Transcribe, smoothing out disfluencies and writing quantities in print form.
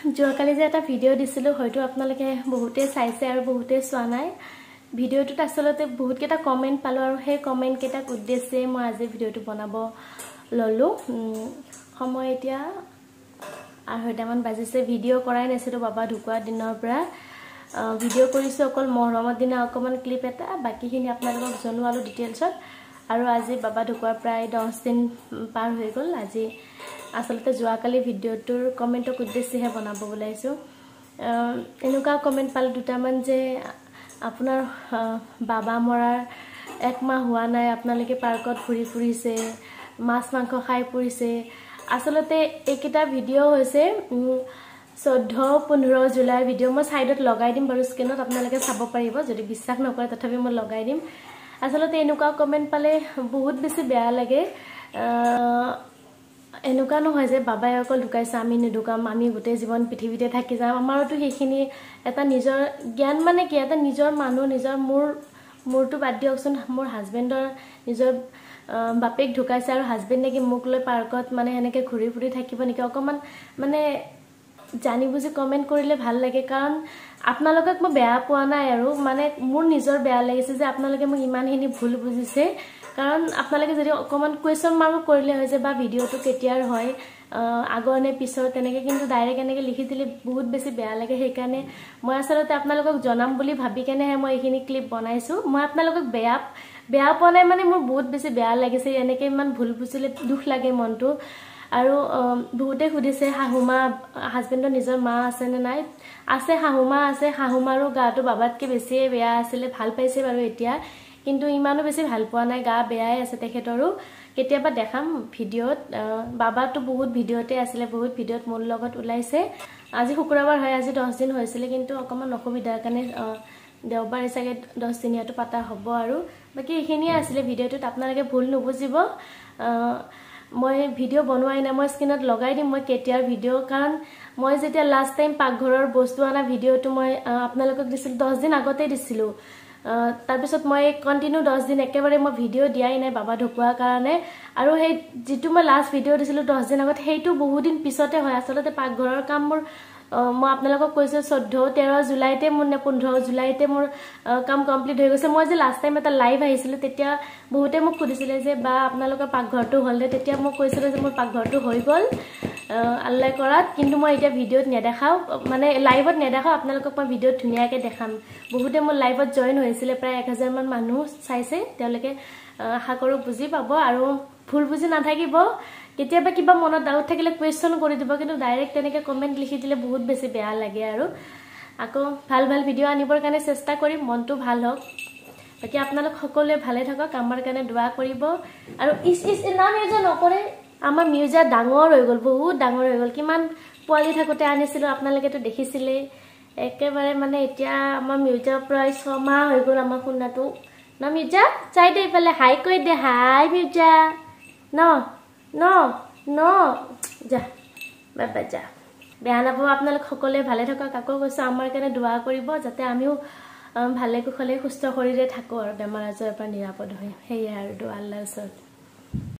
যোৱাকালি যে এটা ভিডিও দিছিলো হয়তো আপোনালোকে বহুতে চাইছে আৰু বহুতে চোৱা নাই ভিডিওটোত আসলতে বহুত কেটা কমেন্ট পালো আৰু সেই কমেন্ট কেটাক উদ্দেশ্যে মই আজি ভিডিওটো বনাব ললো সময় এতিয়া 8:30 মান বাজিছে ভিডিও কৰাই নাছিলো বাবা ঢুকুৱা দিনৰ পৰা ভিডিও কৰিছো অকল মহৰমৰ দিনা অকমান ক্লিপ এটা বাকিখিনি আপোনালোকক জনোৱালো ডিটেইলছত আৰু আজি বাবা ঢুকুৱাৰ প্ৰায় 10 দিন পাৰ হৈ গল আজি আসলতে যোৱাকালি ভিডিওটোৰ কমেন্টক উদ্দেশ্যে বনাব বলাইছো এনেকুৱা কমেন্ট পাল দুটামান যে আপোনাৰ বাবা মৰাৰ এক মাহ হোৱা নাই আপোনালোকে পাৰ্কত ঘুৰি ফুৰিছে মাছ মাংস খাই ফুৰিছে আসলতে এইকেটা ভিডিও হৈছে 14-15 জুলাই ভিডিও মই সাইডত লগাই দিম বাৰু স্ক্ৰিনত আপোনালোকে চাব পাৰিব যদি বিশ্বাস নকৰে তথাপি মই লগাই দিম আসলতে এনেকুৱা কমেন্ট পালে বহুত বেছি বেয়া লাগে এনেকুৱা নহয় যে বাবাই অকল ঢুকাইছে আমি নিঢুকাম আমি গোটেই জীৱন পৃথিৱীতে থাকি যাম আমাৰটো হেখিনি এটা নিজৰ জ্ঞান মানে কি এটা নিজৰ মানুহ নিজৰ মোৰটো বাদ দিয়কচোন মোৰ হাজবেণ্ডৰ নিজৰ বাপেক ঢুকাইছে আৰু হাজবেণ্ডে কি মোক লৈ পাৰ্কত মানে এনেকে ঘুৰি ফুৰি থাকিব নেকি অকমান মানে জানি বুজি কমেন্ট কৰিলে ভাল লাগে কাৰণ আপোনালোকক মই বেয়া পোৱা নাই আৰু মানে মোৰ নিজৰ বেয়া লাগিছে যে আপোনালোকে মোক ইমানখিনি ভুল বুজিছে কাৰণ আপোনালোকে যদি অকমান কোৱেশ্চন মাৰ্ক কৰিলে হয় যে বা ভিডিওটো কেতিয়াৰ হয় আগৰ নে পিছৰ তেনেকে কিন্তু ডাইৰেক্ট এনেকে লিখি দিলে বহুত বেছি বেয়া লাগে সেইকাৰণে মই আসলতে আপোনালোকক জনাম বুলি ভাবি কেনেহে মই এইখিনি ক্লিপ বনাইছো মই আপোনালোকক বেয়া পোৱা নাই মানে মোৰ বহুত বেছি বেয়া লাগিছে এনেকে ইমান ভুল বুজিলে দুখ লাগে মনটো আৰু বহুতে খুদিছে হাহুমা হাজবেণ্ডৰ নিজৰ মা আছে নে নাই আছে হাহুমা আছে হাহুমাৰো গাটো বাবাতকে বেছি বেয়া আছিল ভাল পাইছে বাৰু এতিয়া কিন্তু ইমানো বেছি ভাল পোৱা নাই গা বেয়াই আছে তেখেতৰো কেতিয়াবা দেখাম ভিডিওত বাবাটো বহুত ভিডিওতে আছিল বহুত ভিডিওত মোৰ লগত ওলাইছে আজি শুক্ৰবাৰ হয় আজি 10 দিন হৈছিল কিন্তু অকমান অসুবিধাৰ কাৰণে দেওবাৰ হিচাপে 10 দিনিয়াটো পাতা হ'ব আৰু বাকি এখিনি আছিল ভিডিওটোত আপোনালোকে ভুল নুবুজিব মই ভিডিও বনোৱাই না মই স্ক্ৰিনত লগাই দিম মই কেতিয়াৰ ভিডিও কাৰণ মই যেতিয়া লাষ্ট টাইম পাকঘৰৰ বস্তু আনা ভিডিওটো মই আপোনালোকক দিছিল 10 দিন আগতে দিছিলো তাৰ পিছত মই কন্টিনিউ 10 দিন একেবাৰে মই ভিডিও দিয়াই নাই বাবা ঢুকুৱা কাৰণে আৰু সেই যেটো মই লাষ্ট ভিডিও দিছিলো 10 দিন আগত হেইটো বহুত দিন পিছতে হয় আসলতে পাকঘৰৰ কাম মোৰ মই আপোনালোকক কৈছো 14-13 জুলাইতে মোৰ নে 15 জুলাইতে মোৰ কাম কমপ্লিট হৈ গৈছে মই যে লাষ্ট টাইম এটা লাইভ আহিছিল তেতিয়া বহুতে মোক খুদিছিলে যে বা আপোনালোকৰ পাকঘৰটো হললে তেতিয়া মই কৈছিলো যে মোৰ পাকঘৰটো হৈ গল আল্লাহ কৰাত কিন্তু মই এটা ভিডিওত নেদেখাও মানে লাইভত নেদেখাও আপোনালোকক মই ভিডিওত ধুনিয়াকে দেখাম বহুতে মোৰ লাইভত জয়েন হৈছিল প্ৰায় 1000 মান মানুহ চাইছে তেওঁলোকে আশা কৰো বুজি পাব আৰু ভুল বুজি নাথাকিব কেতিয়াবা কিবা মনত ডাউট থাকিলে কোৱেশ্চন কৰি দিব কিন্তু ডাইৰেক্ট তেনেকে কমেন্ট লিখি দিলে বহুত বেছি বেয়া লাগে আৰু আকৌ ভাল ভিডিও আনিবৰ কাৰণে চেষ্টা কৰিম মনটো ভাল হওক বাকি আপোনালোক সকলোৱে ভালে থাকক আমাৰ কাৰণে দোৱা কৰিব আৰু ইস নাম এজন নকৰে আমাৰ মিউজিয়া ডাঙৰ হৈ গল বহুত ডাঙৰ হৈ গল কিমান পোৱালি থাকোতে আনিছিল আপোনালোকেটো দেখিছিলে একেবাৰে মানে এতিয়া আমাৰ মিউজিয়া প্ৰায় 6 মাহ হৈ গল আমাৰ খুনাটো না মিউজিয়া চাই দে ইফালে হাই কৈ দে হাই মিউজিয়া ন যা বাবা যা বেয়া নাপাব আপোনালোক সকলোৱে ভালে থাকক আকৌ কৈছো আমাৰ কাৰণে দোৱা কৰিব যাতে আমিও ভালে কুশলে সুস্থ শৰীৰে থাকো আৰু বেমাৰ আজাৰৰ পৰা নিৰাপদ হৈ হেয়া আৰু দোৱা আল্লাহৰ ওচৰত